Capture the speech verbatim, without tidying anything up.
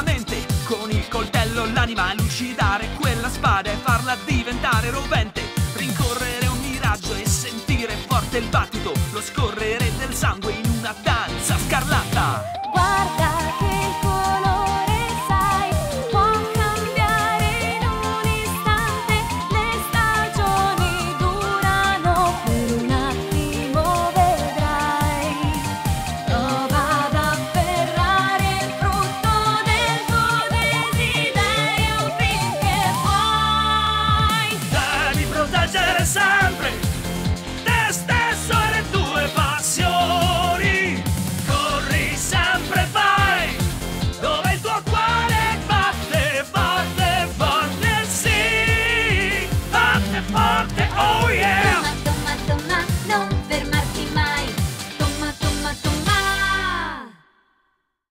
mente, con il coltello l'anima lucidare quella spada e farla diventare rovente, rincorrere un miraggio e sentire forte il battito, lo scorrere del sangue in una danza scarlatta. Guarda che il colore, sai, può cambiare in un istante. Le stagioni durano, per un attimo vedrai. Prova ad afferrare il frutto del tuo desiderio finché puoi. Devi proteggere sempre te stesso e le tue passioni. Corri sempre, vai dove il tuo cuore batte, batte, batte, sì, batte forte.